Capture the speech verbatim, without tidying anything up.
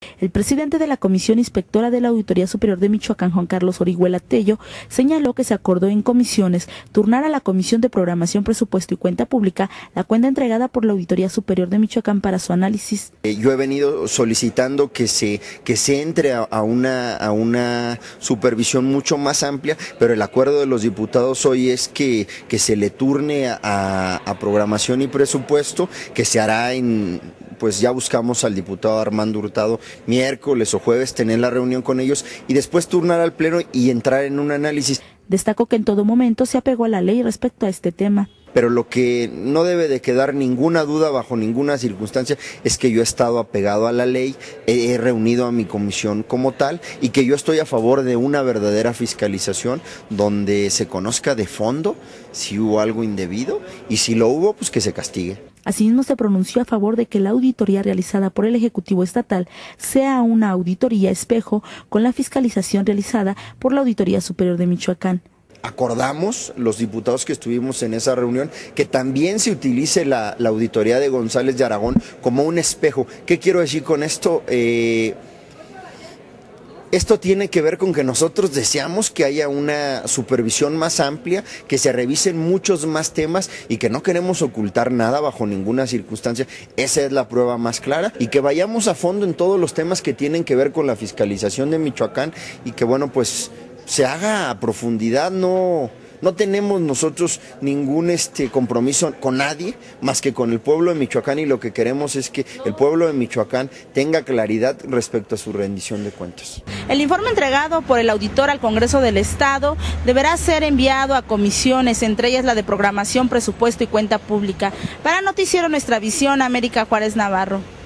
El presidente de la Comisión Inspectora de la Auditoría Superior de Michoacán, Juan Carlos Orihuela Tello, señaló que se acordó en comisiones turnar a la Comisión de Programación, Presupuesto y Cuenta Pública la cuenta entregada por la Auditoría Superior de Michoacán para su análisis. Yo he venido solicitando que se, que se entre a, a, una, a una supervisión mucho más amplia, pero el acuerdo de los diputados hoy es que, que se le turne a, a Programación y Presupuesto, que se hará en... pues ya buscamos al diputado Armando Hurtado miércoles o jueves tener la reunión con ellos y después turnar al pleno y entrar en un análisis. Destacó que en todo momento se apegó a la ley respecto a este tema. Pero lo que no debe de quedar ninguna duda bajo ninguna circunstancia es que yo he estado apegado a la ley, he reunido a mi comisión como tal y que yo estoy a favor de una verdadera fiscalización donde se conozca de fondo si hubo algo indebido y si lo hubo, pues que se castigue. Asimismo, se pronunció a favor de que la auditoría realizada por el Ejecutivo Estatal sea una auditoría espejo con la fiscalización realizada por la Auditoría Superior de Michoacán. Acordamos, los diputados que estuvimos en esa reunión, que también se utilice la, la auditoría de González de Aragón como un espejo. ¿Qué quiero decir con esto? Eh, Esto tiene que ver con que nosotros deseamos que haya una supervisión más amplia, que se revisen muchos más temas y que no queremos ocultar nada bajo ninguna circunstancia. Esa es la prueba más clara y que vayamos a fondo en todos los temas que tienen que ver con la fiscalización de Michoacán y que bueno, pues se haga a profundidad. No... No tenemos nosotros ningún este compromiso con nadie más que con el pueblo de Michoacán y lo que queremos es que el pueblo de Michoacán tenga claridad respecto a su rendición de cuentas. El informe entregado por el auditor al Congreso del Estado deberá ser enviado a comisiones, entre ellas la de Programación, Presupuesto y Cuenta Pública. Para Noticiero Nuestra Visión, América Juárez Navarro.